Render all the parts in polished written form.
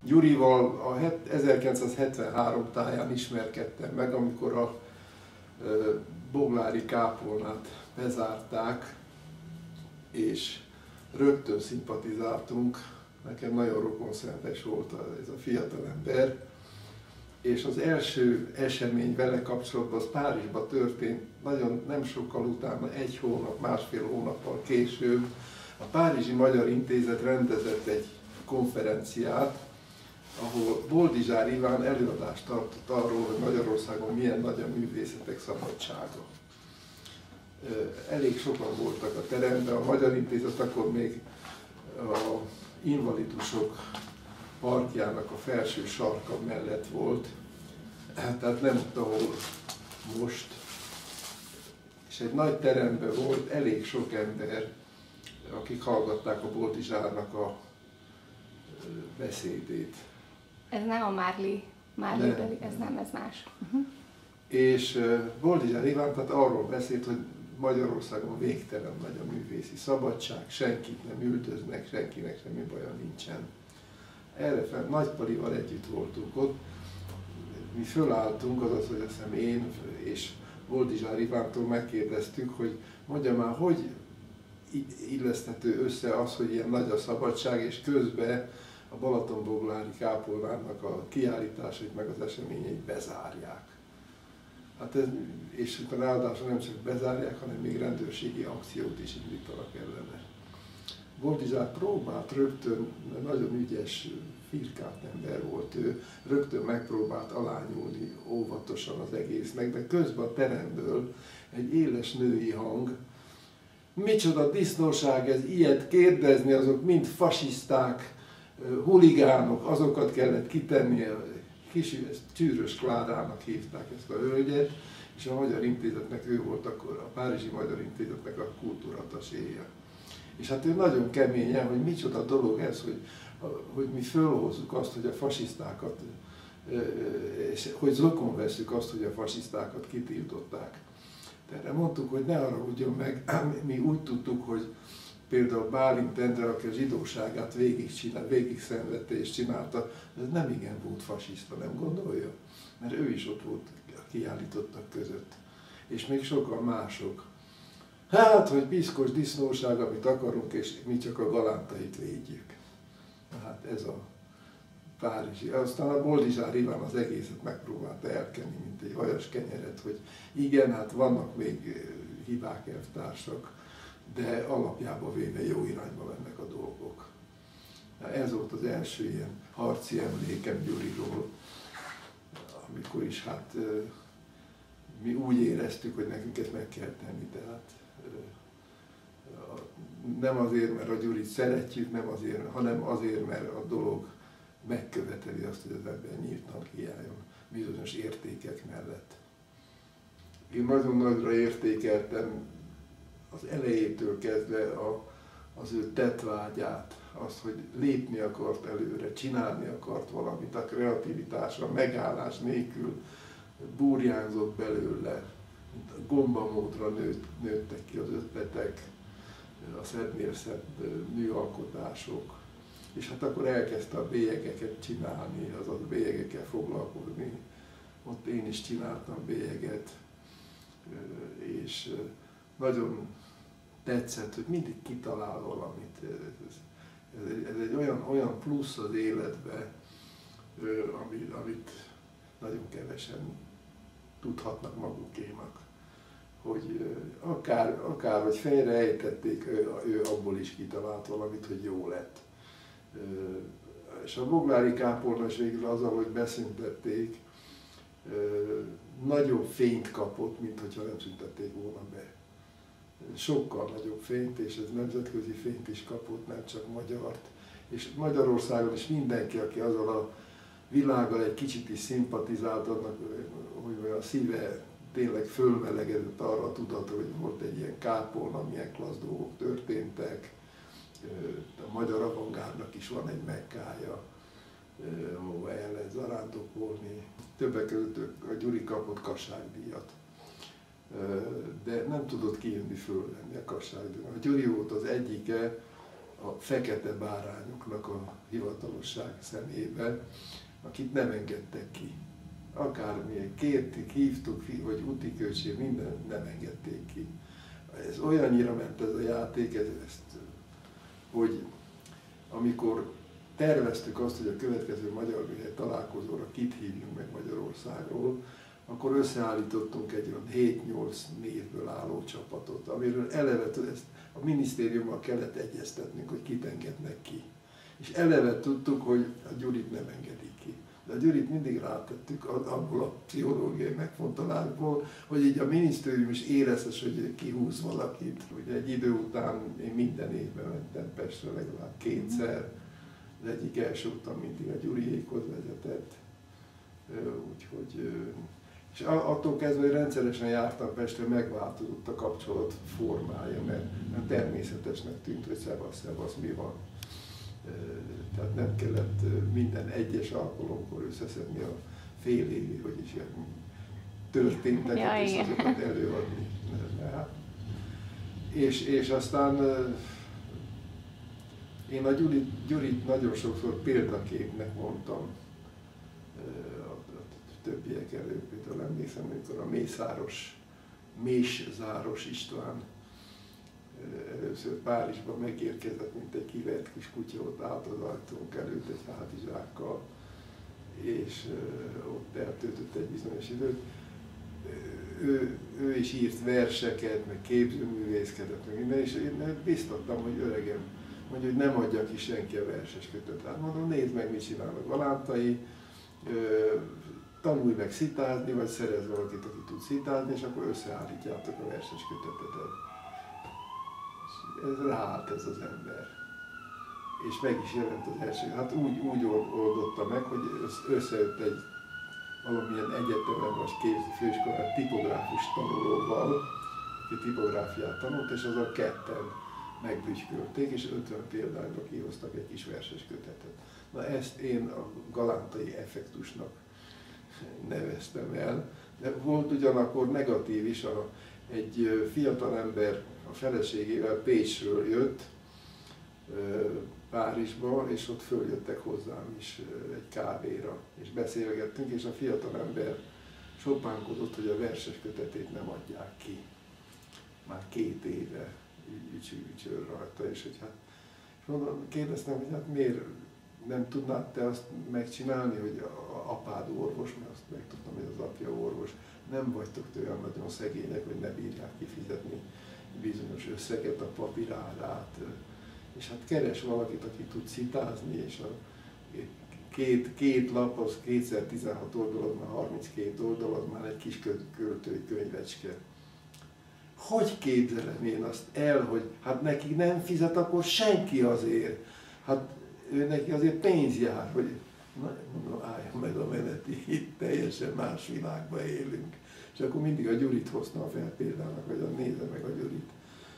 Gyurival a 1973 táján ismerkedtem meg, amikor a boglári kápolnát bezárták, és rögtön szimpatizáltunk. Nekem nagyon rokonszenves volt ez a fiatalember. És az első esemény vele kapcsolatban az Párizsban történt, nagyon nem sokkal utána, egy hónap, másfél hónappal később. A Párizsi Magyar Intézet rendezett egy konferenciát, ahol Boldizsár Iván előadást tartott arról, hogy Magyarországon milyen nagy a művészetek szabadsága. Elég sokan voltak a teremben, a Magyar Intézet akkor még a Invalidusok parkjának a felső sarka mellett volt, tehát nem ahol most. És egy nagy teremben volt elég sok ember, akik hallgatták a Boldizsárnak a beszédét. Ez nem a Márli ez nem, ez más. És Boldizsár Iván tehát arról beszélt, hogy Magyarországon végtelen nagy a művészi szabadság, senkit nem üldöznek, senkinek semmi baja nincsen. Erre fel Nagypalival együtt voltunk ott, mi fölálltunk, azaz, hogy azt hiszem én és Boldizsár Ivántól megkérdeztük, hogy mondja már, hogy illeszthető össze az, hogy ilyen nagy a szabadság, és közben a Balatonboglári kápolnának a kiállításait meg az eseményeit bezárják. Hát ez, és ráadásul nem csak bezárják, hanem még rendőrségi akciót is indítanak ellene. Boldizsár próbált rögtön, nagyon ügyes, firkált ember volt ő, rögtön megpróbált alányulni óvatosan az egésznek, de közben a teremből egy éles női hang, micsoda disznóság ez, ilyet kérdezni, azok mind fasiszták, huligánok, azokat kellett kitenni, Csűrös Klárának hívták ezt a hölgyet, és a Magyar Intézetnek ő volt akkor, a Párizsi Magyar Intézetnek a kultúrataséja. És hát ő nagyon keményen, hogy micsoda dolog ez, hogy mi fölhozzuk azt, hogy a fasisztákat, és hogy zokon vesszük azt, hogy a fasisztákat kitiltották. Erre mondtuk, hogy ne haragudjon meg, mi úgy tudtuk, hogy például Bálint Endre, aki a zsidóságát végig szenvedte és csinálta, ez nem igen volt fasiszta, nem gondolja? Mert ő is ott volt a kiállítottak között. És még sokan mások. Hát, hogy piszkos disznóság, amit akarunk, és mi csak a galántait védjük. Hát ez a párizsi. Aztán a Boldizsár Iván az egészet megpróbálta elkenni, mint egy vajas kenyeret, hogy igen, hát vannak még hibák, elvtársak, de alapjába véve jó irányba mennek a dolgok. Ez volt az első ilyen harci emlékem Gyuriról, amikor is hát mi úgy éreztük, hogy nekünk ezt meg kell tenni, tehát nem azért, mert a Gyurit szeretjük, nem azért, hanem azért, mert a dolog megköveteli azt, hogy az ember nyíltan kiálljon bizonyos értékek mellett. Én nagyon nagyra értékeltem az elejétől kezdve az ő tettvágyát, azt, hogy lépni akart előre, csinálni akart valamit, a kreativitásra, megállás nélkül burjánzott belőle, mint a gombamódra nőttek ki az ötletek, a szebbnél szebb műalkotások. És hát akkor elkezdte a bélyegeket csinálni, azaz bélyegekkel foglalkozni. Ott én is csináltam bélyeget, és nagyon tetszett, hogy mindig kitalál valamit. Ez egy olyan plusz az életbe, amit nagyon kevesen tudhatnak magukénak. Hogy akár hogy félreejtették, ő abból is kitalált valamit, hogy jó lett. És a boglári kápolna is végül azzal, hogy beszüntették, nagyobb fényt kapott, mint hogyha nem szüntették volna be. Sokkal nagyobb fényt, és ez nemzetközi fényt is kapott, nem csak magyart. És Magyarországon is mindenki, aki azzal a világgal egy kicsit is szimpatizált, annak, hogy a szíve tényleg fölmelegedett arra a tudatra, hogy volt egy ilyen kápolna, milyen klassz dolgok történtek. A magyar avantgárdnak is van egy Mekkája, ahol el lehet zarándokolni. Többek között a Gyuri kapott Kossuth-díjat, de nem tudott kijönni fölvenni a Kossuth-díjat. A Gyuri volt az egyike a fekete bárányoknak a hivatalosság szemébe, akit nem engedtek ki. Akármilyen kértük, hívtuk, vagy úti költség, minden nem engedték ki. Ez olyannyira ment ez a játék, hogy amikor terveztük azt, hogy a következő magyar műhely találkozóra kit hívjunk meg Magyarországról, akkor összeállítottunk egy olyan 7-8 névből álló csapatot, amiről eleve ezt a minisztériummal kellett egyeztetnünk, hogy kit engednek ki. És eleve tudtuk, hogy a Gyurit nem engedik ki. De a Gyurit mindig rátettük abból a pszichológiai megfontolásból, hogy így a minisztérium is éreztes, hogy kihúz valakit. Ugye egy idő után én minden évben mentem Pestre legalább 2-szer, az egyik első utam mindig a Gyuriékhoz vezetett. Úgyhogy, és attól kezdve, hogy rendszeresen jártam Pestre, megváltozott a kapcsolat formája, mert természetesnek tűnt, hogy szevasz, mi van. Tehát nem kellett minden egyes alkalomkor összeszedni a fél évi, hogy is ilyen történteket és azokat előadni. És aztán én a Gyurit nagyon sokszor példaképnek mondtam a többiek előtt. Például emlékszem, amikor a Mészáros István először Párizsban megérkezett, mint egy kivert kis kutya, ott állt az ajtónk előtt egy hátizsákkal, és ott eltöltött egy bizonyos időt. Ő is írt verseket, meg képzőművészkedett, meg minden, és én biztattam, hogy öregem, mondja, hogy nem adja ki senki a verses kötetet. Hát mondom, nézd meg, mit csinálnak a Lántai, tanulj meg szitázni, vagy szerezz valakit, aki tud szitázni, és akkor összeállítjátok a verses kötetetet. Ez ráállt ez az ember. És meg is jelent az első. Hát úgy oldotta meg, hogy összejött egy valamilyen egyetemen vagy főiskolán tipográfus tanulóval, aki tipográfiát tanult, és azok ketten megbügykölték, és 50 példányra kihoztak egy kis verses kötetet. Na ezt én a galántai effektusnak neveztem el, de volt ugyanakkor negatív is, egy fiatal ember a feleségével Pécsről jött Párizsba, és ott följöttek hozzám is egy kávéra, és beszélgettünk, és a fiatal ember sopánkodott, hogy a verses kötetét nem adják ki. Már 2 éve ücsör rajta, és hogy hát, kérdeztem, hogy hát miért nem tudnád te azt megcsinálni, hogy a apád orvos, mert azt megtudtam, hogy az apja orvos, nem vagytok olyan nagyon szegények, hogy ne bírják kifizetni bizonyos összeget a papírárát, és hát keres valakit, aki tud citázni, és a két lap, az 2x16 oldal, az már 32 oldal, az már egy kis költői könyvecske. Hogy képzelem én azt el, hogy hát neki nem fizet, akkor senki azért. Hát ő neki azért pénz jár, hogy na, mondom, álljon meg a meneti, itt teljesen más világban élünk. És akkor mindig a Gyurit hoztam fel példának, hogy nézze meg a Gyurit,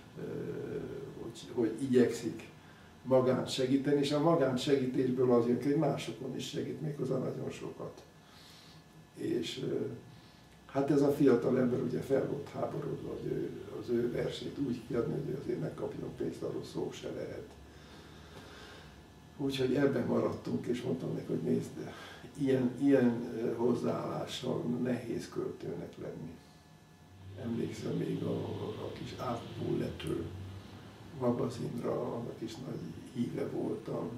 hogy igyekszik magánt segíteni, és a magánt segítésből az jön, hogy másokon is segít, méghozzá nagyon sokat. És hát ez a fiatal ember ugye fel volt háborodva, hogy az ő versét úgy kiadni, hogy azért ne kapjon pénzt, arról szó se lehet. Úgyhogy ebben maradtunk, és mondtam neki, hogy nézd, ilyen hozzáállással nehéz költőnek lenni. Emlékszem még a kis átpulletről magazinra, annak is nagy híve voltam.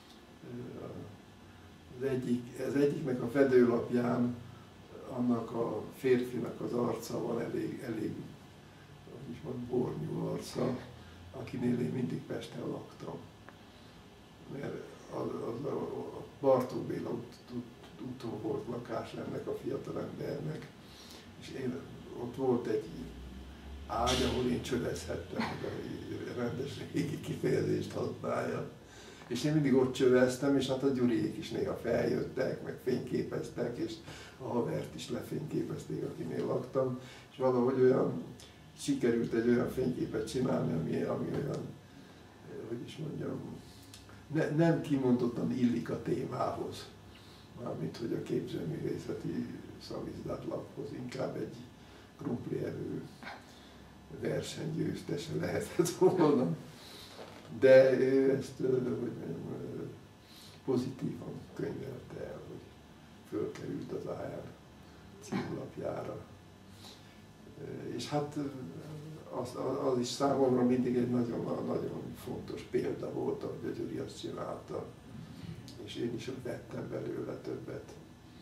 Az egyiknek a fedőlapján annak a férfinak az arca van elég hogy is van, bornyú arca, akinél én mindig Pesten laktam. Mert a Bartók Béla úton volt lakás ennek a fiatalembernek, és ott volt egy ágy, ahol én csövezhettem, hogy a rendes régi kifejezést használja. És én mindig ott csöveztem, és hát a Gyuriék is néha feljöttek, meg fényképeztek, és a havert is lefényképezték, akinél laktam, és valahogy olyan sikerült egy olyan fényképet csinálni, ami olyan, hogy is mondjam, nem kimondottan illik a témához, mármint hogy a képzőművészeti szamizdatlaphoz, inkább egy krumplievő versenygyőztese lehetett volna. De ő ezt, hogy mondjam, pozitívan könyvelte el, hogy fölkerült az AR címlapjára. És hát az is számomra mindig egy nagyon fontos példa volt, ahogy a Gyuri azt csinálta. És én is vettem belőle többet.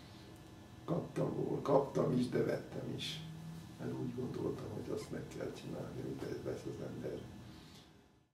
Kaptam is, de vettem is. Mert úgy gondoltam, hogy azt meg kell csinálni, hogy vesz az ember.